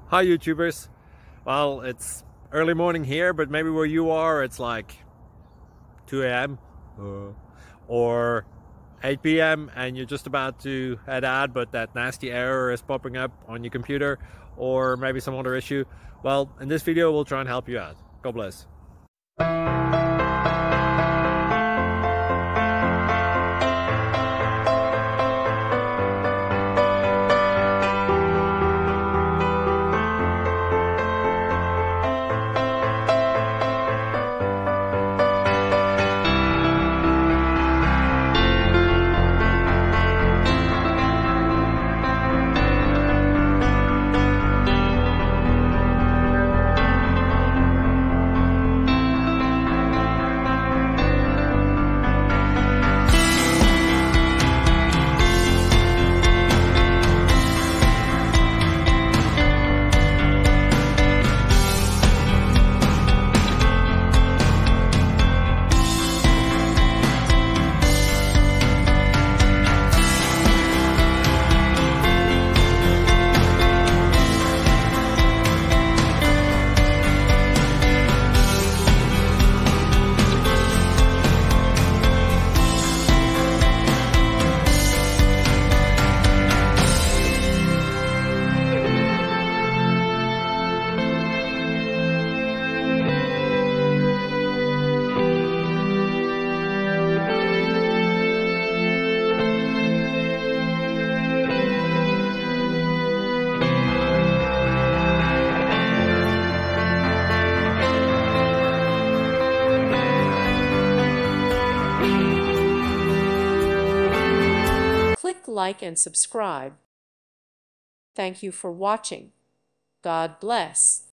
Hi YouTubers. Well, it's early morning here, but maybe where you are it's like 2 a.m. or 8 p.m. and you're just about to head out, but that nasty error is popping up on your computer, or maybe some other issue. Well, in this video we'll try and help you out. God bless. Click like and subscribe. Thank you for watching. God bless.